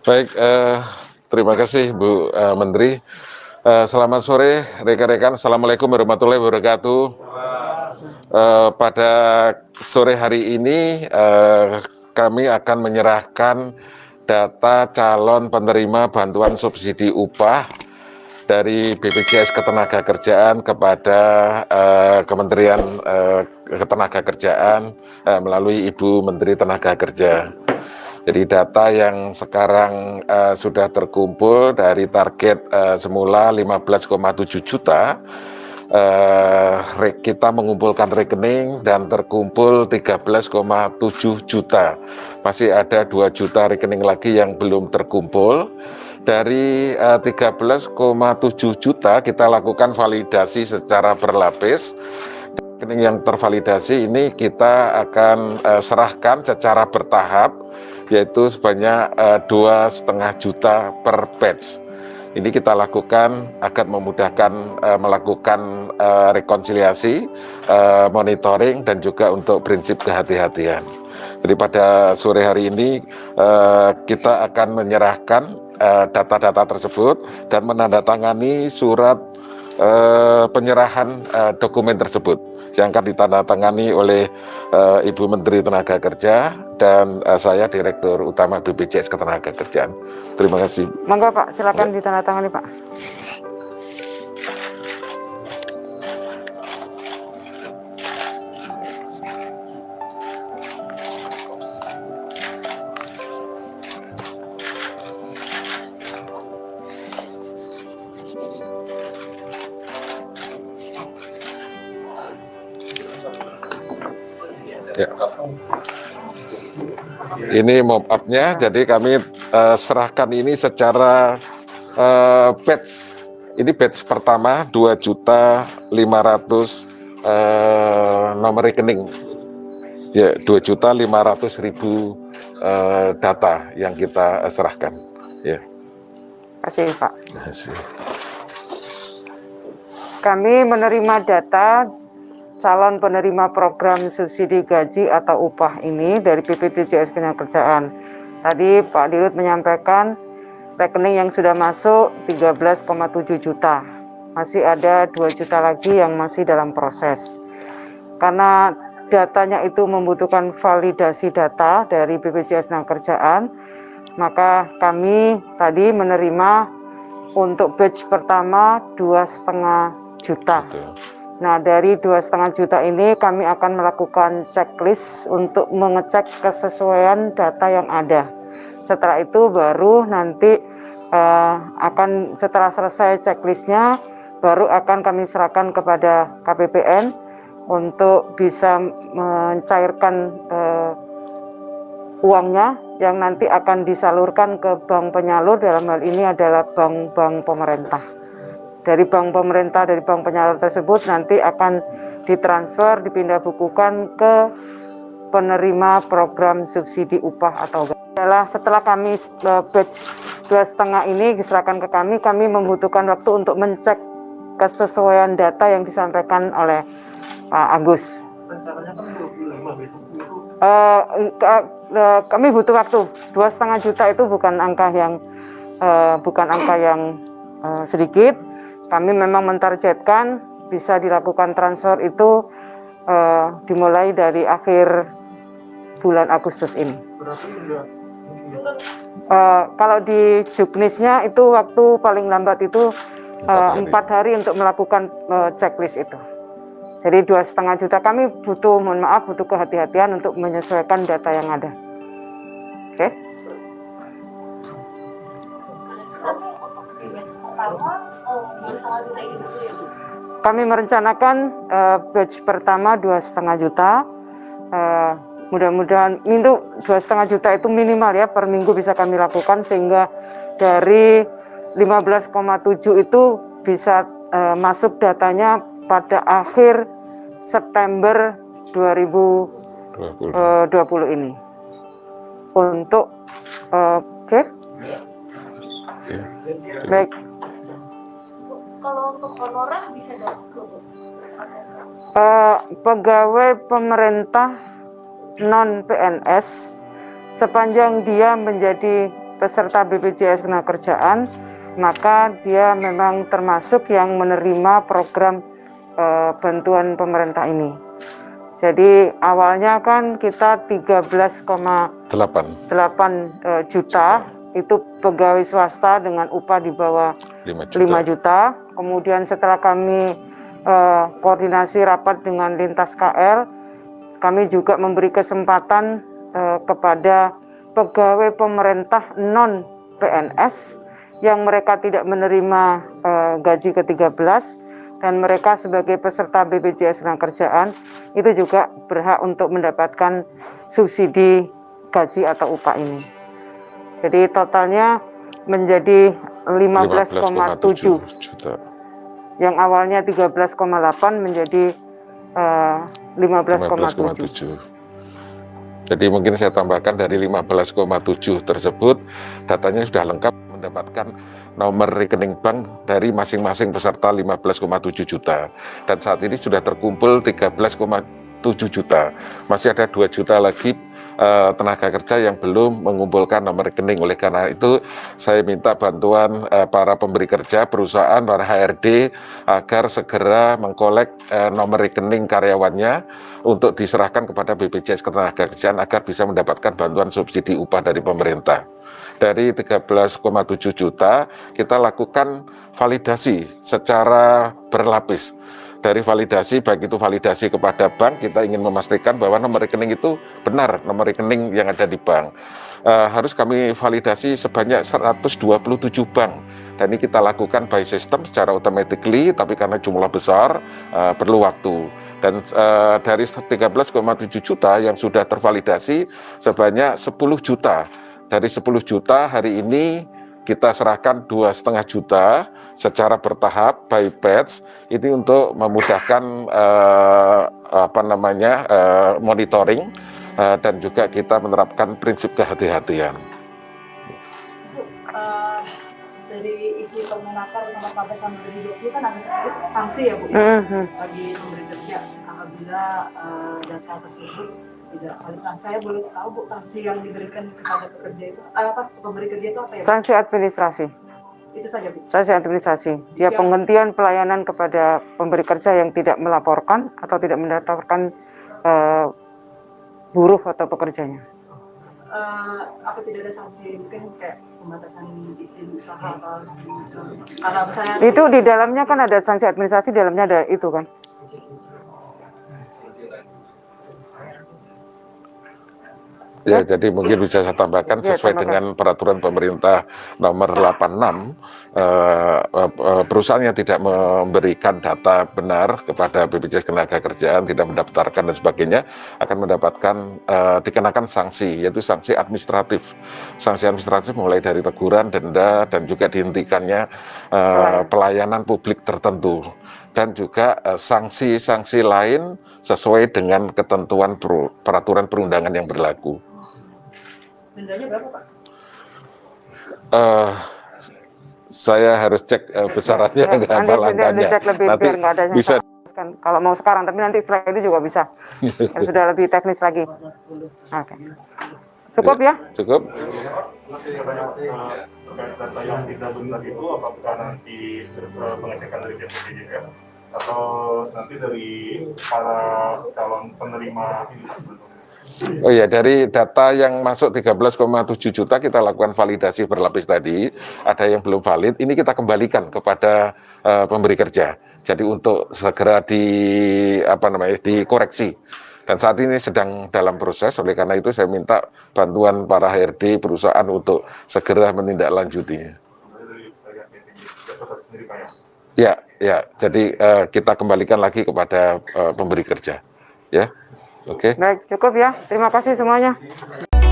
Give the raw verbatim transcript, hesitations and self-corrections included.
Baik, eh, terima kasih Bu eh, Menteri. Eh, selamat sore rekan-rekan. Assalamualaikum warahmatullahi wabarakatuh. Eh, pada sore hari ini eh, kami akan menyerahkan data calon penerima bantuan subsidi upah dari B P J S Ketenagakerjaan kepada eh, Kementerian eh, Ketenagakerjaan eh, melalui Ibu Menteri Tenaga Kerja. Jadi data yang sekarang uh, sudah terkumpul dari target uh, semula lima belas koma tujuh juta, uh, kita mengumpulkan rekening dan terkumpul tiga belas koma tujuh juta. Masih ada dua juta rekening lagi yang belum terkumpul. Dari uh, tiga belas koma tujuh juta kita lakukan validasi secara berlapis. Rekening yang tervalidasi ini kita akan uh, serahkan secara bertahap, yaitu sebanyak dua setengah juta per batch. Ini kita lakukan agar memudahkan uh, melakukan uh, rekonsiliasi, uh, monitoring, dan juga untuk prinsip kehati-hatian. Jadi pada sore hari ini uh, kita akan menyerahkan data-data uh, tersebut dan menandatangani surat uh, penyerahan uh, dokumen tersebut yang akan ditandatangani oleh uh, Ibu Menteri Tenaga Kerja dan uh, saya Direktur Utama B P J S Ketenagakerjaan. Terima kasih. Monggo Pak, silakan ya. Ditandatangani Pak. Ya. Ini mock up-nya, jadi kami uh, serahkan ini secara uh, batch. Ini batch pertama dua juta lima ratus uh, nomor rekening. Ya, dua juta lima ratus ribu uh, data yang kita uh, serahkan. Ya. Terima kasih Pak. Terima kasih. Kami menerima data calon penerima program subsidi gaji atau upah ini dari B P J S Ketenagakerjaan. Tadi Pak Dirut menyampaikan rekening yang sudah masuk tiga belas koma tujuh juta. Masih ada dua juta lagi yang masih dalam proses. Karena datanya itu membutuhkan validasi data dari B P J S Ketenagakerjaan, maka kami tadi menerima untuk batch pertama dua setengah juta. Betul. Nah, dari dua setengah juta ini kami akan melakukan checklist untuk mengecek kesesuaian data yang ada. Setelah itu baru nanti uh, akan setelah selesai checklistnya, baru akan kami serahkan kepada K P P N untuk bisa mencairkan uh, uangnya yang nanti akan disalurkan ke bank penyalur, dalam hal ini adalah bank-bank pemerintah. Dari bank pemerintah, dari bank penyalur tersebut nanti akan ditransfer, dipindah bukukan ke penerima program subsidi upah atau adalah setelah kami uh, batch dua setengah ini diserahkan ke kami, kami membutuhkan waktu untuk mencek kesesuaian data yang disampaikan oleh Pak Agus. Uh, uh, kami butuh waktu. Dua setengah juta itu bukan angka yang uh, bukan angka yang uh, sedikit. Kami memang mentargetkan bisa dilakukan transfer itu uh, dimulai dari akhir bulan Agustus ini. Uh, kalau di Juknisnya itu waktu paling lambat itu empat uh, hari untuk melakukan uh, checklist itu. Jadi dua setengah juta kami butuh, mohon maaf, butuh kehati-hatian untuk menyesuaikan data yang ada. Oke? Okay? Kami merencanakan uh, batch pertama dua setengah juta. Uh, mudah-mudahan itu dua setengah juta itu minimal ya per minggu bisa kami lakukan, sehingga dari lima belas koma tujuh itu bisa uh, masuk datanya pada akhir September dua ribu dua puluh ini. Untuk uh, oke? Okay? Yeah. Baik. Kalau untuk honorer bisa dapat uh, pegawai pemerintah non P N S sepanjang dia menjadi peserta B P J S Ketenagakerjaan, maka dia memang termasuk yang menerima program eh, bantuan pemerintah ini. Jadi awalnya kan kita tiga belas koma delapan eh, juta itu pegawai swasta dengan upah di bawah lima juta. lima juta. Kemudian setelah kami eh, koordinasi rapat dengan lintas K L, kami juga memberi kesempatan eh, kepada pegawai pemerintah non P N S yang mereka tidak menerima eh, gaji ke tiga belas, dan mereka sebagai peserta B P J S Ketenagakerjaan itu juga berhak untuk mendapatkan subsidi gaji atau upah ini. Jadi totalnya menjadi lima belas koma tujuh juta. Yang awalnya tiga belas koma delapan menjadi uh, lima belas koma tujuh. Jadi mungkin saya tambahkan dari lima belas koma tujuh tersebut datanya sudah lengkap, mendapatkan nomor rekening bank dari masing-masing peserta lima belas koma tujuh juta, dan saat ini sudah terkumpul tiga belas koma tujuh juta. Masih ada dua juta lagi uh, tenaga kerja yang belum mengumpulkan nomor rekening. Oleh karena itu saya minta bantuan uh, para pemberi kerja, perusahaan, para H R D agar segera mengkolek uh, nomor rekening karyawannya untuk diserahkan kepada B P J S Ketenagakerjaan agar bisa mendapatkan bantuan subsidi upah dari pemerintah. Dari tiga belas koma tujuh juta kita lakukan validasi secara berlapis. Dari validasi, baik itu validasi kepada bank, kita ingin memastikan bahwa nomor rekening itu benar nomor rekening yang ada di bank. Uh, harus kami validasi sebanyak seratus dua puluh tujuh bank, dan ini kita lakukan by system secara automatically, tapi karena jumlah besar uh, perlu waktu. Dan uh, dari tiga belas koma tujuh juta yang sudah tervalidasi sebanyak sepuluh juta. Dari sepuluh juta hari ini kita serahkan dua setengah juta secara bertahap by batch, ini untuk memudahkan uh, apa namanya uh, monitoring uh, dan juga kita menerapkan prinsip kehati-hatian. Uh, dari isi Permenaker nomor empat belas tahun dua ribu dua puluh kan ada sanksi ya Bu, uh -huh. bagi pemberi kerja apabila uh, data tersebut tidak valid. Nah, saya boleh tahu Bu, sanksi yang diberikan kepada pekerja itu apa, pemberi kerja itu apa ya? Sanksi administrasi. Itu saja Bu. Sanksi administrasi. Dia ya. Penghentian pelayanan kepada pemberi kerja yang tidak melaporkan atau tidak mendaftarkan uh, buruh atau pekerjanya. Uh, apa tidak ada sanksi mungkin kayak pembatasan izin usaha atau karena misalnya itu di dalamnya kan ada sanksi administrasi, di dalamnya ada itu kan. Ya, jadi mungkin bisa saya tambahkan sesuai ya, dengan peraturan pemerintah nomor delapan puluh enam, eh, eh, perusahaan yang tidak memberikan data benar kepada B P J S Ketenagakerjaan, tidak mendaftarkan dan sebagainya, akan mendapatkan eh, dikenakan sanksi, yaitu sanksi administratif. Sanksi administratif mulai dari teguran, denda, dan juga dihentikannya eh, pelayanan publik tertentu. Dan juga sanksi-sanksi eh, lain sesuai dengan ketentuan per, peraturan perundangan yang berlaku. Dendanya berapa Pak? Uh, saya harus cek uh, besarannya, ya, nggak apa langkahnya. Nanti ada bisa kan, kalau mau sekarang, tapi nanti setelah itu juga bisa. Yang sudah lebih teknis lagi. Oke. Okay. Cukup ya? Cukup. Terkait data yang tidak benar itu apakah nanti pengecekan dari B P J S atau nanti dari para calon penerima ini? Oh ya, dari data yang masuk tiga belas koma tujuh juta kita lakukan validasi berlapis tadi, ada yang belum valid, ini kita kembalikan kepada uh, pemberi kerja. Jadi untuk segera di apa namanya dikoreksi. Dan saat ini sedang dalam proses, oleh karena itu saya minta bantuan para H R D perusahaan untuk segera menindaklanjutinya. Ya, ya. Jadi uh, kita kembalikan lagi kepada uh, pemberi kerja. Ya. Oke. Okay. Baik, cukup ya. Terima kasih semuanya.